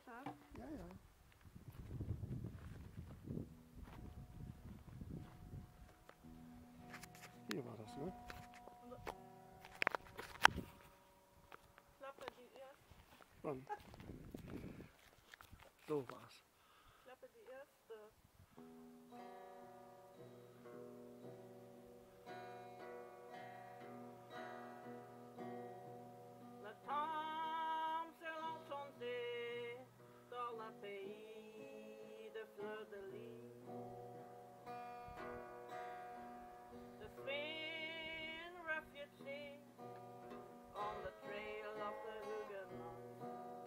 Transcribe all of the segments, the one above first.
weiter? Ja, ja. Hier war das, ne? Klappe die erste. Wann? So war's. Klappe die erste. Le temps c'est l'enchanté dans le pays de fleurs de lis. The Spain refugee on the trail of the Huguenots.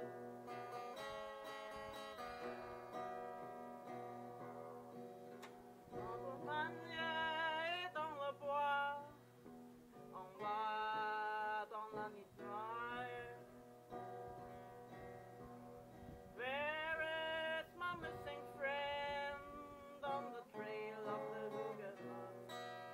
En Bretagne et dans le bois, en bas dans la nuit noire. Where is my missing friend on the trail of the Huguenots?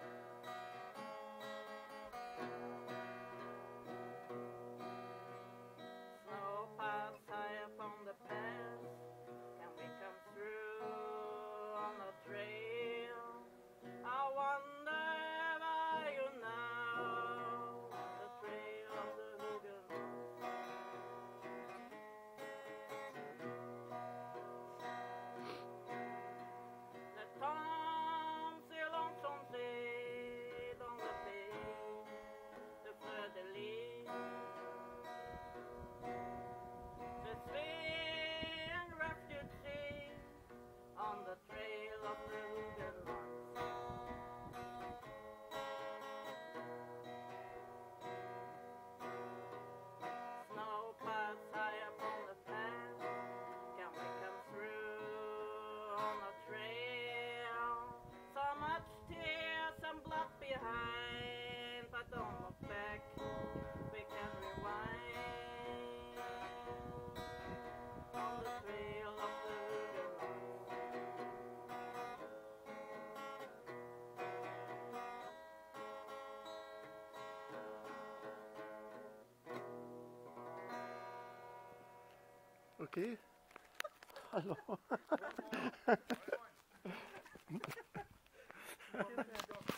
Snow paths high upon the pass. Can we come through on the trail? I wonder if you know the trail of the Huguenots. Le temps c'est l'enchanté dans le pays de fleurs de lis. The Spain refugee on the trail of the Huguenots. Snow paths high upon the path. Can we come through on the trail? So much tears and blood behind, but don't look back. We can rewind on the trail of the Huguenots. Okay. Hallo. Super.